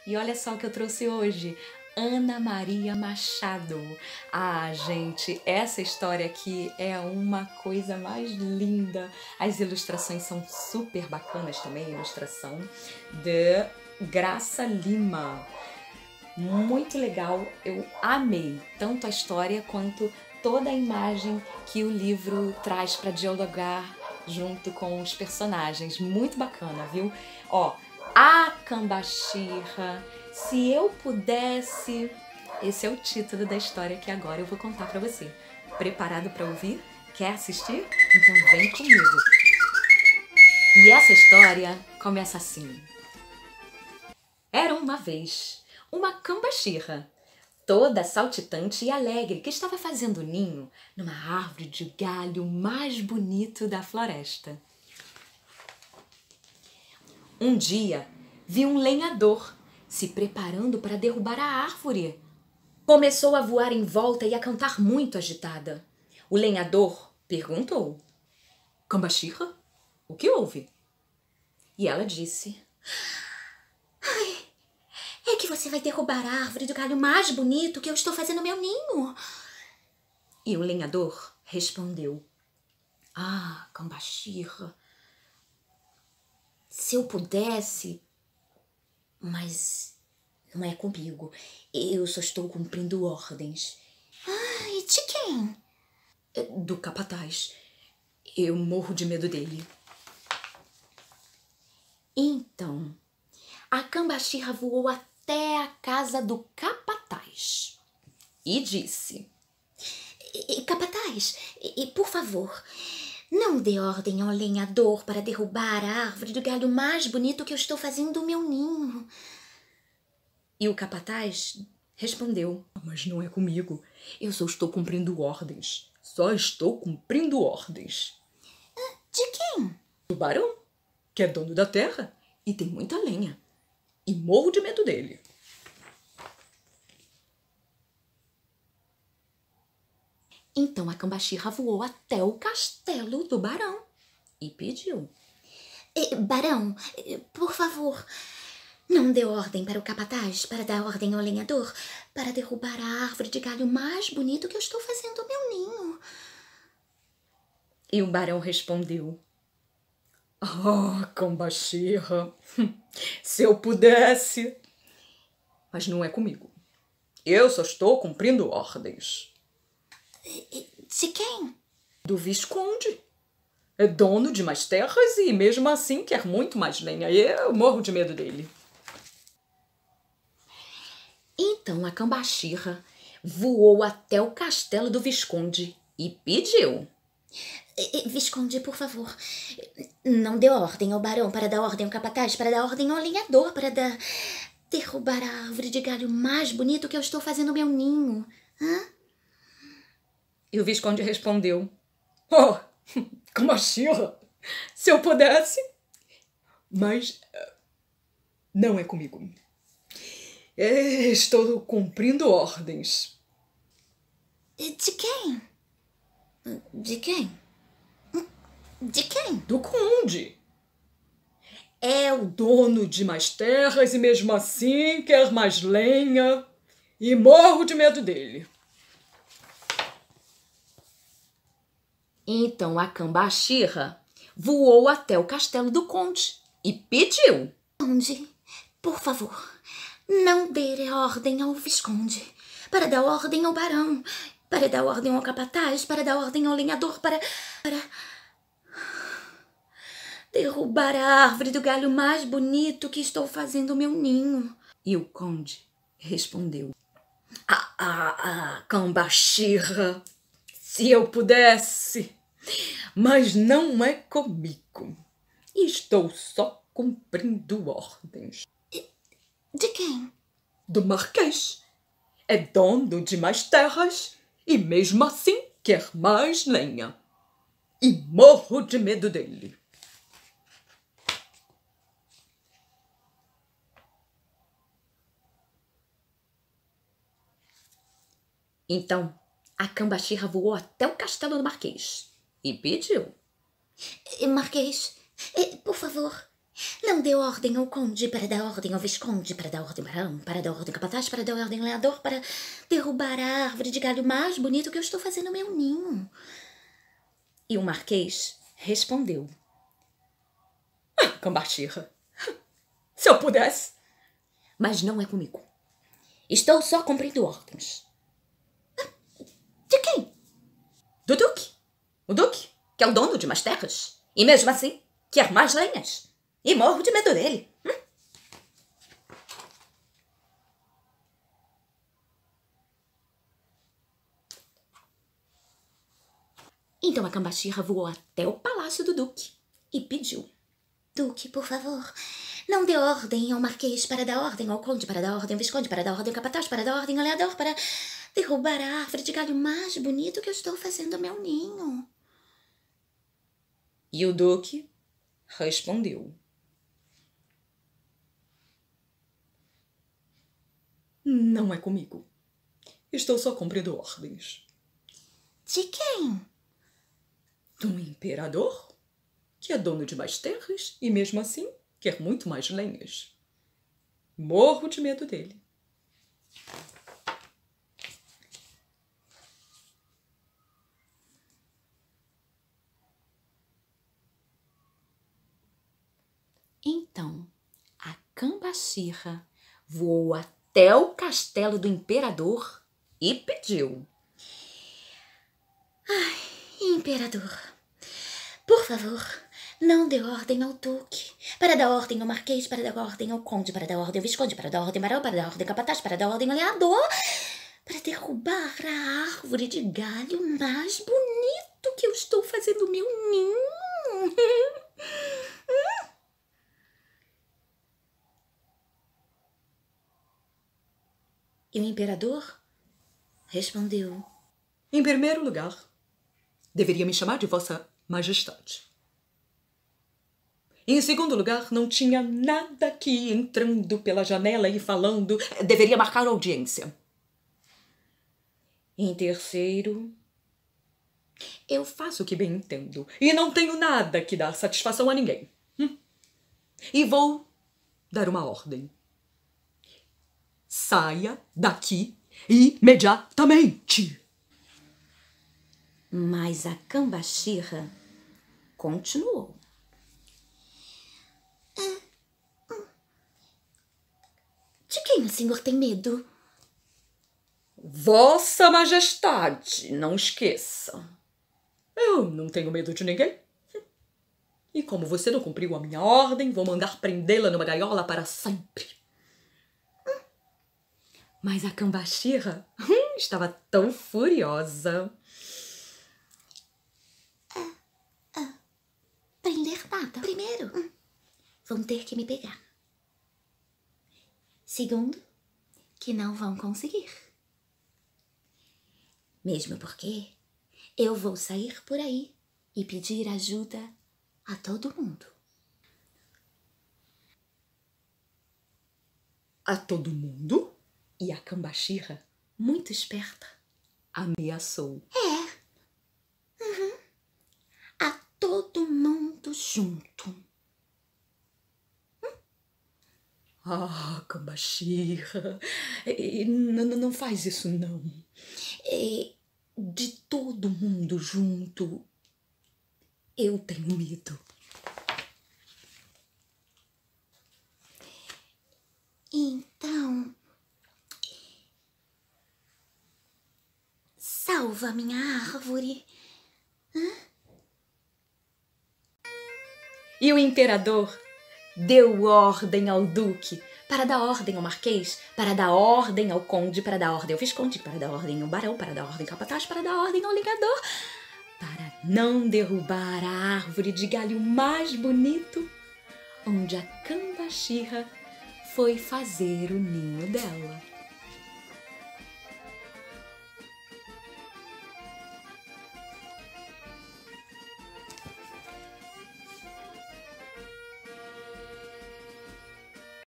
E olha só o que eu trouxe hoje. Ana Maria Machado. Ah, gente, essa história aqui é uma coisa mais linda. As ilustrações são super bacanas também, a ilustração de Graça Lima. Muito legal, eu amei tanto a história quanto toda a imagem que o livro traz para dialogar junto com os personagens. Muito bacana, viu? Ó, a Cambaxirra, se eu pudesse... Esse é o título da história que agora eu vou contar para você. Preparado para ouvir? Quer assistir? Então vem comigo. E essa história começa assim. Era uma vez uma cambaxirra, toda saltitante e alegre, que estava fazendo ninho numa árvore de galho mais bonito da floresta. Um dia, viu um lenhador se preparando para derrubar a árvore. Começou a voar em volta e a cantar muito agitada. O lenhador perguntou: Cambaxirra, o que houve? E ela disse: É que você vai derrubar a árvore do galho mais bonito que eu estou fazendo meu ninho. E o lenhador respondeu: Ah, Cambaxirra, se eu pudesse, mas não é comigo. Eu só estou cumprindo ordens. E de quem? Do capataz. Eu morro de medo dele. Então, a cambaxirra voou até a casa do capataz e disse: Capataz, por favor, não dê ordem ao lenhador para derrubar a árvore do galho mais bonito que eu estou fazendo o meu ninho. E o capataz respondeu: Mas não é comigo. Eu só estou cumprindo ordens. Só estou cumprindo ordens. De quem? Do barão, que é dono da terra e tem muita lenha. E morro de medo dele. Então a cambaxirra voou até o castelo do barão e pediu: Barão, por favor, não dê ordem para o capataz para dar ordem ao lenhador para derrubar a árvore de galho mais bonito que eu estou fazendo o meu ninho. E o barão respondeu: Ah, cambaxirra, se eu pudesse. Mas não é comigo. Eu só estou cumprindo ordens. De quem? Do Visconde. É dono de mais terras e mesmo assim quer muito mais lenha. Eu morro de medo dele. Então a cambaxirra voou até o castelo do Visconde e pediu: Visconde, por favor, não dê ordem ao barão para dar ordem ao capataz, para dar ordem ao lenhador, para derrubar a árvore de galho mais bonito que eu estou fazendo o meu ninho. E o Visconde respondeu: Oh, cambaxirra, se eu pudesse, mas não é comigo. Estou cumprindo ordens. De quem? De quem? De quem? Do conde. É o dono de mais terras e mesmo assim quer mais lenha e morro de medo dele. Então a cambaxirra voou até o castelo do conde e pediu: Conde, por favor, não dê ordem ao Visconde para dar ordem ao barão, para dar ordem ao capataz, para dar ordem ao lenhador, para derrubar a árvore do galho mais bonito que estou fazendo o meu ninho. E o conde respondeu: cambaxirra, se eu pudesse, mas não é comigo. Estou só cumprindo ordens. De quem? Do marquês. É dono de mais terras e mesmo assim quer mais lenha. E morro de medo dele. Então, a cambaxirra voou até o castelo do marquês e pediu: Marquês, por favor, Não dê ordem ao conde para dar ordem ao visconde, para dar ordem ao barão, para dar ordem ao capataz, para dar ordem ao lenhador, para derrubar a árvore de galho mais bonito que eu estou fazendo meu ninho. E o marquês respondeu: Cambaxirra, se eu pudesse, mas não é comigo. Estou só cumprindo ordens. De quem? Do Duque. O Duque, que é o dono de mais terras. E mesmo assim, quer mais lenhas. E morro de medo dele. Então a Cambaxirra voou até o palácio do Duque e pediu: Duque, por favor, não dê ordem ao marquês para dar ordem ao conde, para dar ordem ao visconde, para dar ordem ao capataz, para dar ordem ao lenhador, para derrubar a árvore de galho mais bonito que eu estou fazendo meu ninho. E o Duque respondeu: Não é comigo. Estou só cumprindo ordens. De quem? Do imperador, que é dono de mais terras e mesmo assim quer muito mais lenhas. Morro de medo dele. Então, a Cambaxirra voou até o castelo do imperador e pediu: Imperador, por favor, não dê ordem ao duque, para dar ordem ao marquês, para dar ordem ao conde, para dar ordem ao visconde, para dar ordem ao barão, para dar ordem ao capataz, para dar ordem ao lenhador, para derrubar a árvore de galho mais bonito que eu estou fazendo meu ninho. E o imperador respondeu: Em primeiro lugar, deveria me chamar de Vossa Majestade. Em segundo lugar, não tinha nada que ir entrando pela janela e falando, deveria marcar audiência. Em terceiro, eu faço o que bem entendo e não tenho nada que dar satisfação a ninguém. E vou dar uma ordem. Saia daqui imediatamente. Mas a Cambaxirra continuou: De quem o senhor tem medo? Vossa Majestade, não esqueça. Eu não tenho medo de ninguém. E como você não cumpriu a minha ordem, vou mandar prendê-la numa gaiola para sempre. Mas a Cambaxirra estava tão furiosa. Prender nada. Primeiro, vão ter que me pegar. Segundo, que não vão conseguir. Mesmo porque eu vou sair por aí e pedir ajuda a todo mundo. A todo mundo? E a Cambaxirra, muito esperta, ameaçou: A todo mundo junto. Cambaxirra, não faz isso não. De todo mundo junto, eu tenho medo. Então, salva a minha árvore. E o imperador deu ordem ao duque para dar ordem ao marquês, para dar ordem ao conde, para dar ordem ao visconde, para dar ordem ao barão, para dar ordem ao capataz, para dar ordem ao lenhador, para não derrubar a árvore de galho mais bonito onde a Cambaxirra foi fazer o ninho dela.